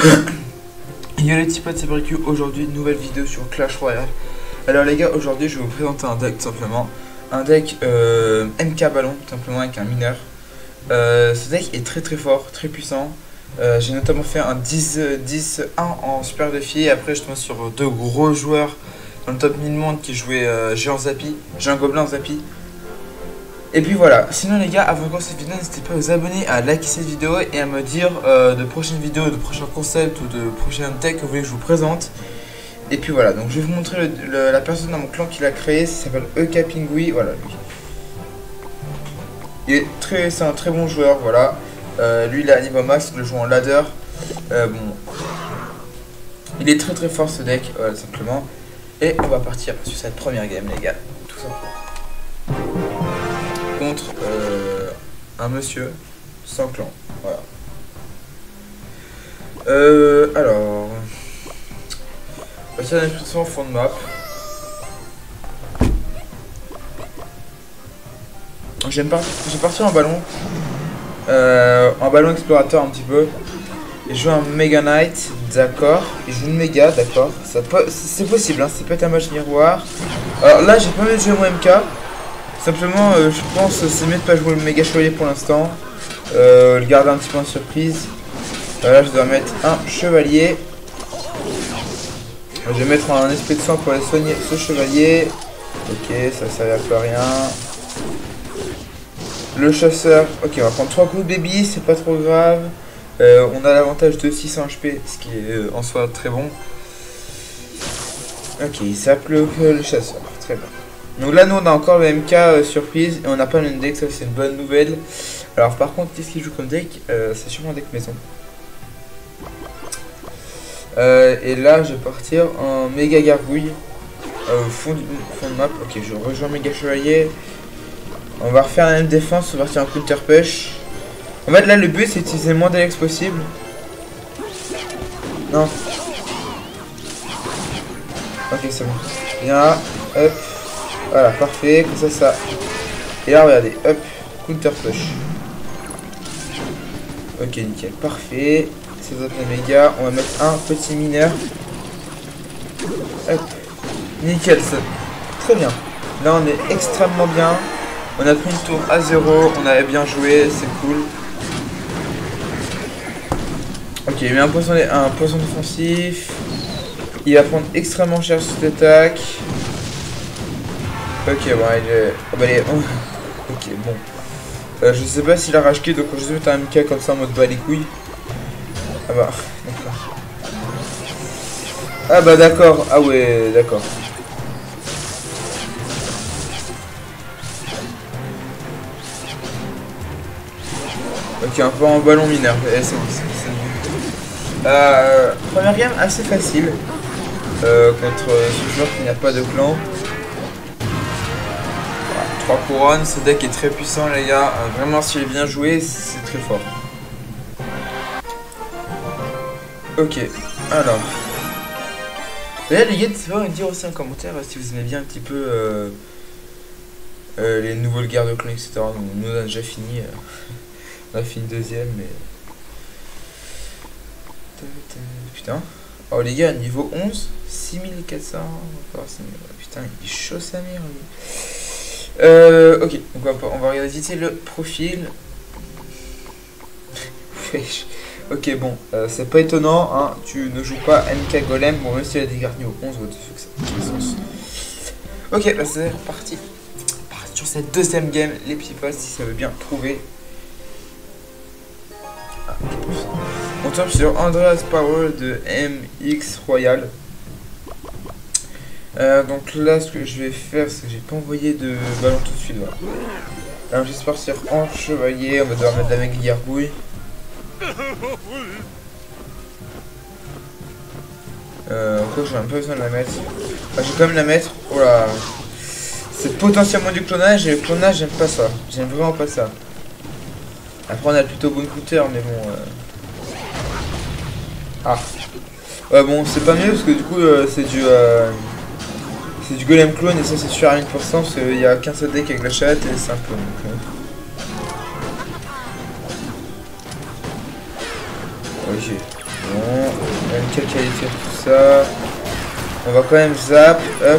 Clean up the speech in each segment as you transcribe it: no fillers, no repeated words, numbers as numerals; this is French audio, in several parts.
Yo les petits potes, c'est Bricu. Aujourd'hui, nouvelle vidéo sur Clash Royale. Alors les gars, aujourd'hui je vais vous présenter un deck tout simplement. Un deck MK Ballon, tout simplement avec un mineur. Ce deck est très fort, très puissant. J'ai notamment fait un 10-1 en super défi. Et après je tombe sur deux gros joueurs dans le top 1000 monde qui jouaient Géant Zappy, Géant Gobelin Zappy. Et puis voilà, sinon les gars, avant de commencer cette vidéo, n'hésitez pas à vous abonner, à liker cette vidéo et à me dire de prochaines vidéos, de prochains concepts ou de prochains decks que vous voulez que je vous présente. Et puis voilà, donc je vais vous montrer la personne dans mon clan qui l'a créé, ça s'appelle EK Pingui, voilà lui. C'est un très bon joueur, voilà. Lui il est à niveau max, il le joue en ladder. Bon, il est très fort ce deck, voilà, simplement. Et on va partir sur cette première game les gars, tout simplement. Contre un monsieur sans clan, voilà. Alors, on va tirer une expression au fond de map. J'ai parti en ballon explorateur un petit peu. Et je joue un Mega Knight, d'accord. Et je joue une méga, d'accord. C'est possible, hein, c'est peut être un match miroir. Alors là, j'ai pas envie de jouer mon MK. Simplement, je pense que c'est mieux de pas jouer le méga chevalier pour l'instant. Le garder un petit peu en surprise. Là, je dois mettre un chevalier. Je vais mettre un esprit de sang pour aller soigner ce chevalier. Ok, ça sert à rien. Le chasseur. Ok, on va prendre 3 coups de baby, c'est pas trop grave. On a l'avantage de 600 HP, ce qui est en soi très bon. Ok, il s'appelle le chasseur. Très bien. Donc là nous on a encore le MK surprise et on n'a pas le deck, ça c'est une bonne nouvelle. Alors par contre qu'est-ce qu'il joue comme deck, c'est sûrement un deck maison. Et là je vais partir en méga gargouille fond de map. Ok, je rejoins méga chevalier. On va refaire la même défense, on va partir en counter push. En fait là le but c'est d'utiliser le moins d'Alex possible. Non. Ok c'est bon. Viens là, hop. Voilà, parfait, comme ça. Et là, regardez, hop, counter push. Ok, nickel, parfait. C'est notre méga. On va mettre un petit mineur. Hop, nickel, ça. Très bien. Là, on est extrêmement bien. On a pris une tour à 0. On avait bien joué, c'est cool. Ok, il met un poisson défensif. Il va prendre extrêmement cher sur cette attaque. Ok, bon, allez, ok, bon. Je sais pas s'il a rage quit, donc je vais mettre un MK comme ça en mode bas les couilles. Ah bah, d'accord. Ah bah d'accord, ah ouais, d'accord. Ok, un peu en ballon mineur, c'est bon. Première game assez facile. Contre ce joueur qui n'a pas de clan. 3 couronnes, ce deck est très puissant les gars, vraiment s'il est bien joué, c'est très fort. Ok, alors. D'ailleurs les gars, n'hésitez pas à me dire aussi en commentaire si vous aimez bien un petit peu les nouveaux guerres de clan, etc. Donc, nous on a déjà fini, on a fini deuxième, mais... Putain. Oh les gars, niveau 11, 6400, encore 6000, putain, il est chaud sa mère lui. Ok, donc on va regarder vite le profil. Ok, bon, c'est pas étonnant, hein, tu ne joues pas MK Golem, bon, même s'il a des gardes niveau 11, what the fuck, ça a sens. Ok, bah c'est reparti. Sur cette deuxième game, les petits potes, si ça veut bien trouver. Ah, ok, on tombe sur Andreas Power de MX Royal. Donc là ce que je vais faire c'est que j'ai pas envoyé de ballon tout de suite, voilà. Alors je vais partir en chevalier, on va devoir mettre la méga gargouille. Quoi, j'ai un peu besoin de la mettre. Ah, je vais quand même la mettre. Oh là. C'est potentiellement du clonage et le clonage j'aime pas ça. J'aime vraiment pas ça. Après on a plutôt bon counter mais bon Ah. Ouais bon c'est pas mieux parce que du coup c'est du golem clone et ça c'est sûr à 1000% parce qu'il n'y a qu'un seul deck avec la chatte et c'est un clone. Ok. Bon, quelle qualité tout ça. On va quand même zap, hop.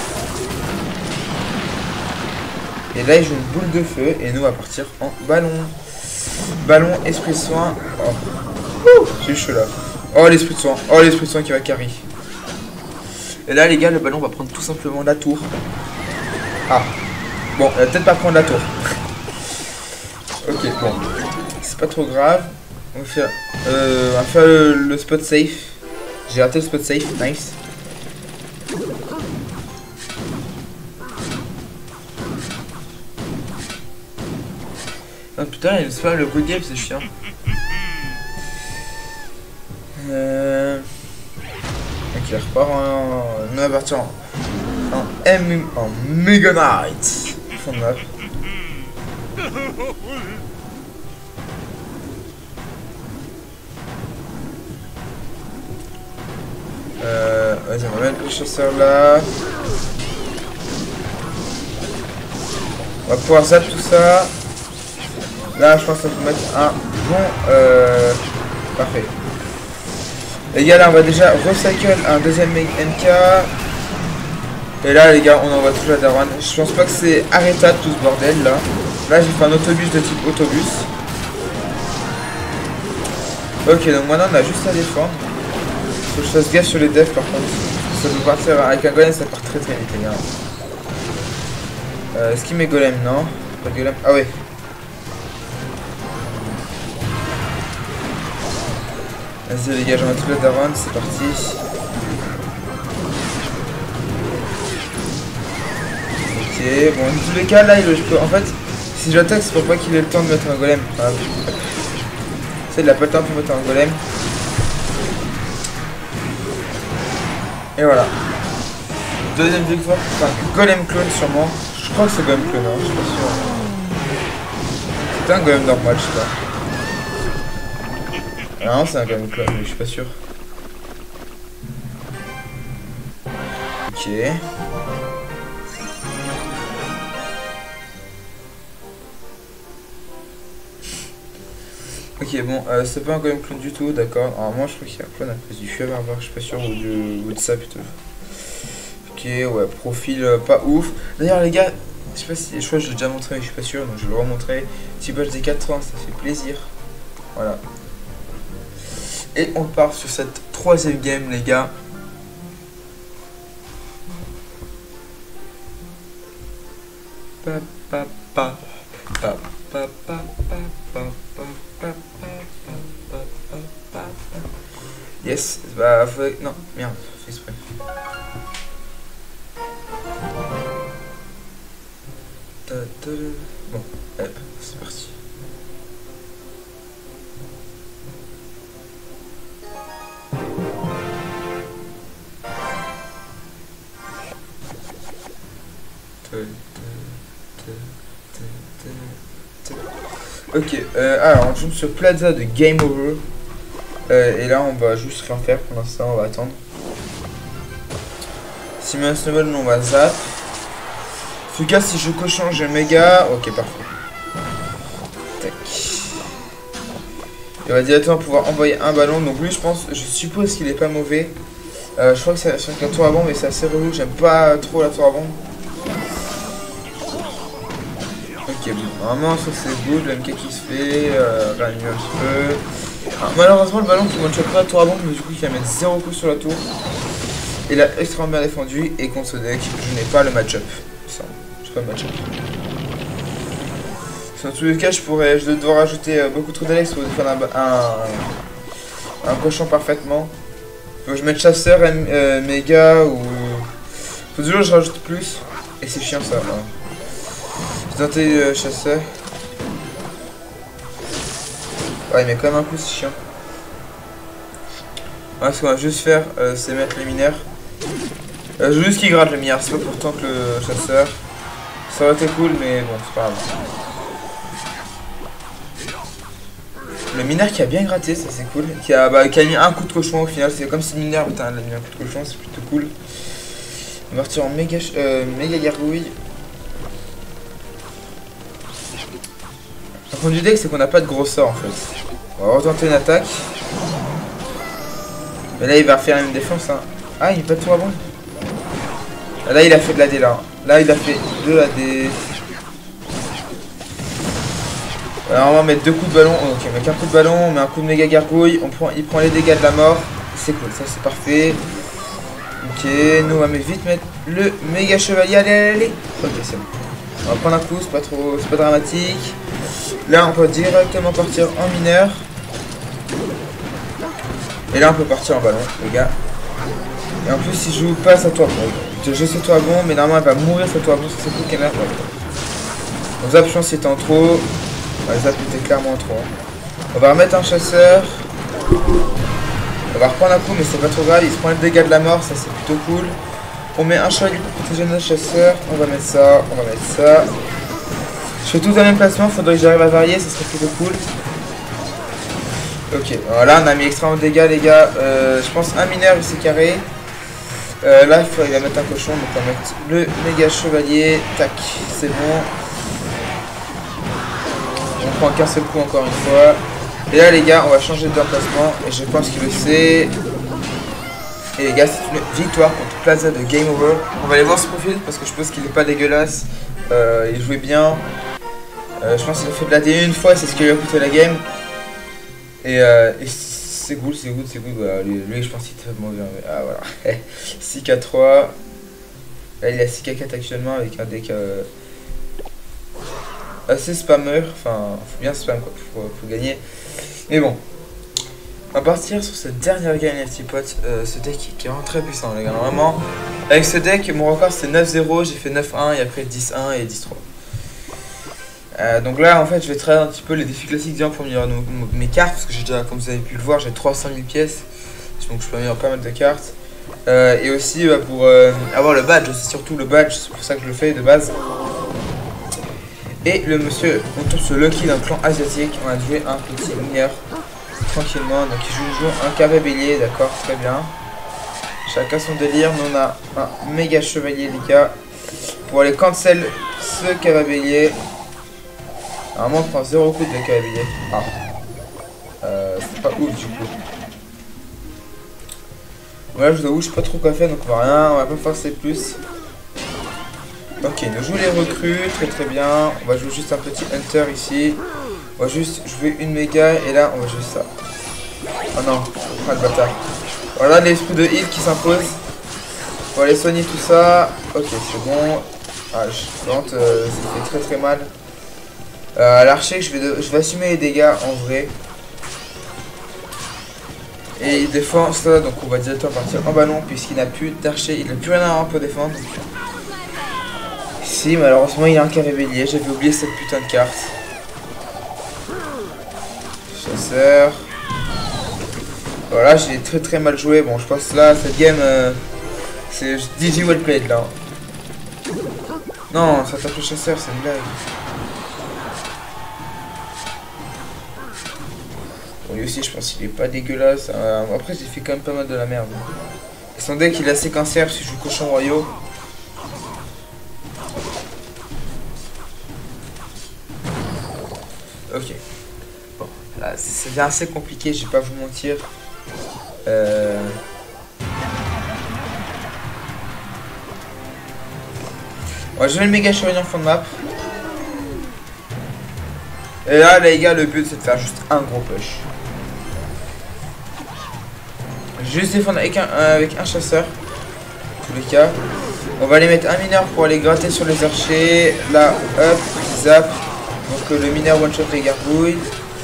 Et là il joue une boule de feu et nous on va partir en ballon. Ballon, esprit de soin. Oh, j'ai chaud là. Oh l'esprit de soin. Oh l'esprit de soin qui va carry. Et là les gars le ballon va prendre tout simplement la tour. Ah. Bon, elle va peut-être pas prendre la tour. Ok, bon. C'est pas trop grave. On va faire le spot safe. J'ai raté le spot safe, nice. Oh putain, il se fait le good game, c'est chiant. Ok, il repart en... On va partir en Mega Knight. Fond de map. Vas-y, on va mettre le chasseur là. On va pouvoir zap tout ça. Là, je pense qu'on peut mettre un bon... Parfait. Les gars, là, on va déjà recycle un deuxième MK. Et là, les gars, on envoie tout la daronne. Je pense pas que c'est arrêtable tout ce bordel là. Là, j'ai fait un autobus de type autobus. Ok, donc maintenant, on a juste à défendre. Faut que je fasse gaffe sur les devs par contre. Ça peut partir avec un golem, ça part très très vite, les gars. Est-ce qu'il met golem? Non. Pas de golem. Ah ouais. Vas-y les gars, j'en ai tout la daronne, c'est parti. Ok, bon, dans tous les cas, là, je peux, en fait, si j'attaque, c'est pour pas qu'il ait le temps de mettre un golem. Enfin, il a pas le temps pour mettre un golem. Et voilà. Deuxième victoire, enfin, golem clone sûrement. Je crois que c'est golem clone, hein, je suis pas sûr. C'est un golem normal, je sais pas. Ah non, c'est un golem clone, mais je suis pas sûr. Ok. Ok, bon, c'est pas un golem clone du tout, d'accord. Alors moi, je crois qu'il y a un clone à cause du feu barbare, je suis pas sûr, ou de ça plutôt. Ok, ouais, profil pas ouf. D'ailleurs, les gars, je sais pas si, je crois que je l'ai déjà montré, mais je suis pas sûr, donc je vais le remontrer. Petit badge des 4 ans, ça fait plaisir. Voilà. Et on part sur cette troisième game, les gars. Yes, bah faut... Non, merde, fais exprès. Bon, hop, c'est parti. Ok, alors on joue sur Plaza de Game Over. Et là on va juste rien faire pour l'instant, on va attendre. Si met un snowball, on va zap. En tout cas, si je cochon, j'ai méga. Ok, parfait. Tac. Il va directement pouvoir envoyer un ballon. Donc lui, je suppose qu'il est pas mauvais. Je crois que c'est sur la tour à bombe, mais c'est assez relou. J'aime pas trop la tour à bombe. Ok, bon, normalement ça c'est good, le MK qui se fait, réanimer un petit peu. Alors, malheureusement le ballon qui one-shot pas la tour à bombe, mais du coup il va mettre 0 coup sur la tour. Il a extrêmement bien défendu et contre ce deck, je n'ai pas le match-up. Je pas le match-up. Dans tous les cas, je vais devoir rajouter beaucoup trop d'Alex pour défendre un cochon parfaitement. Faut que je mette chasseur, méga ou... Faut toujours que je rajoute plus. Et c'est chiant ça. Hein. J'ai tenté chasseur. Ouais, il met quand même un coup, c'est chiant. Ouais, ce qu'on va juste faire, c'est mettre les mineurs. Je veux juste qu'il gratte le mineur, c'est pas pourtant que le chasseur. Ça aurait été cool, mais bon, c'est pas grave. Le mineur qui a bien gratté, ça c'est cool. Qui a mis un coup de cochon au final. C'est comme si le mineur putain, il a mis un coup de cochon, c'est plutôt cool. On va partir en méga gargouille. Le point du deck, c'est qu'on n'a pas de gros sort en fait. On va retenter une attaque. Mais là il va refaire une défense hein. Ah il pas de tour à bon. Là il a fait de la D là. Là il a fait de la D. Alors on va mettre 2 coups de ballon. Ok, avec un coup de ballon, on met un coup de méga gargouille. Il prend les dégâts de la mort. C'est cool, ça c'est parfait. Ok, nous on va vite mettre le méga chevalier. Allez, allez, allez. Ok, c'est bon. On va prendre un coup, c'est pas dramatique. Là on peut directement partir en mineur. Et là on peut partir en ballon, les gars. Et en plus il joue pas sa toit bon. Je sais toi bon, mais normalement elle va mourir sa toit bon, c'est cool qu'elle a. Donc Zap je pense c'était en trop. Ouais, Zap était clairement en trop. Hein. On va remettre un chasseur. On va reprendre un coup mais c'est pas trop grave, il se prend le dégât de la mort, ça c'est plutôt cool. On met un chevalier pour protéger notre chasseur. On va mettre ça, on va mettre ça. Je fais tout dans le même placement, faudrait que j'arrive à varier, ça serait plutôt cool. Ok, voilà, on a mis extrêmement de dégâts les gars. Je pense un mineur c'est carré. Là il va mettre un cochon, donc on va mettre le méga chevalier. Tac, c'est bon. On prend qu'un seul coup encore une fois. Et là les gars, on va changer d'emplacement. Et je pense qu'il le sait. Et les gars, c'est une victoire contre Plaza de Game Over. On va aller voir ce profil parce que je pense qu'il n'est pas dégueulasse. Il jouait bien. Je pense qu'il a fait de la D une fois, c'est ce qui lui a coûté la game. Et c'est cool, c'est good, c'est good. Voilà, lui, je pense qu'il était vraiment bien. Ah voilà. 6K3. Là, il a 6K4 actuellement avec un deck assez spammer. Enfin, faut bien spam quoi pour gagner. Mais bon. On va partir sur cette dernière game, les petits potes. Ce deck qui est vraiment très puissant, les gars. Vraiment, avec ce deck, mon record c'est 9-0. J'ai fait 9-1 et après 10-1 et 10-3. Donc là en fait je vais traiter un petit peu les défis classiques pour améliorer mes cartes parce que j'ai déjà, comme vous avez pu le voir, j'ai 300 000 pièces, donc je peux améliorer pas mal de cartes. Et aussi pour avoir le badge, c'est surtout le badge, c'est pour ça que je le fais de base. Et le monsieur, on tombe sur Lucky d'un clan asiatique, on a joué un petit mineur tranquillement, donc il joue un carré bélier, d'accord, très bien. Chacun son délire, nous on a un méga chevalier les gars, pour aller cancel ce carré bélier. Normalement on prend 0 coup de cavalier. Ah. C'est pas ouf du coup. Voilà, je vous avoue, je sais pas trop quoi faire, donc on va pas forcer plus. Ok, nous jouons les recrues, très très bien. On va jouer juste un petit hunter ici. On va juste jouer une méga et là on va jouer ça. Oh non, ah le bâtard. Voilà l'esprit de heal qui s'impose. On va aller soigner tout ça. Ok, c'est bon. Ah, je tente, ça fait très très mal. L'archer, je vais assumer les dégâts en vrai. Et il défend ça, donc on va directement partir en ballon puisqu'il n'a plus d'archer, il n'a plus rien à avoir pour défendre. Ici, malheureusement, il a un carré bélier, j'avais oublié cette putain de carte. Chasseur. Voilà, j'ai très très mal joué. Bon, je pense là, cette game, c'est DJ well played là. Non, ça tape le chasseur, c'est une blague. Bon, lui aussi, je pense qu'il est pas dégueulasse. Après, j'ai fait quand même pas mal de la merde. Et son deck, il est assez cancer si je joue cochon royaux. Ok. Bon, là, c'est bien assez compliqué, je vais pas vous mentir. Ouais, je vais le méga chevalier en fond de map. Et là, les gars, le but c'est de faire juste un gros push. Juste défendre avec un chasseur. En tous les cas. On va aller mettre un mineur pour aller gratter sur les archers. Là, hop, zap. Donc le mineur one shot les gargouilles.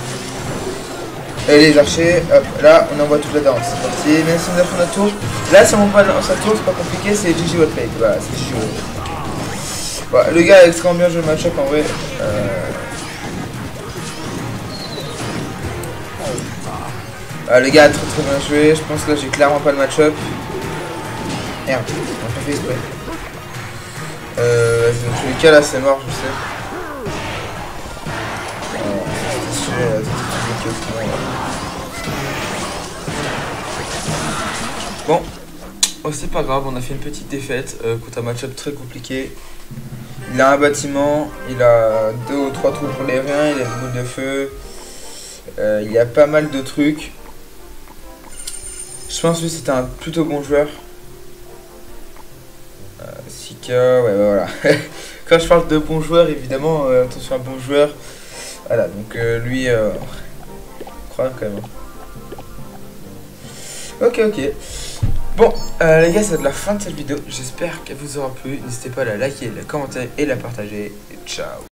Et les archers, hop, là on envoie toute la danse. C'est parti, même si on a fait notre tour. Là si on prend sa tour, c'est pas compliqué, c'est GG well played. Voilà, c'est GG well played. Voilà, le gars a extrêmement bien joué le match-up en vrai. Le gars a très très bien joué, je pense que là j'ai clairement pas le match-up. Merde, on a pas fait exprès. Dans tous les cas là c'est mort, je sais. Bon, oh, c'est pas grave, on a fait une petite défaite contre un match-up très compliqué. Il a un bâtiment, il a 2 ou 3 trous pour les reins, il a une boule de feu. Il y a pas mal de trucs. Je pense que c'était un plutôt bon joueur. Sika, ouais, voilà. Quand je parle de bon joueur, évidemment, attention à bon joueur. Voilà, donc lui, crois quand même. Ok, ok. Bon, les gars, c'est de la fin de cette vidéo. J'espère qu'elle vous aura plu. N'hésitez pas à la liker, la commenter et la partager. Et ciao.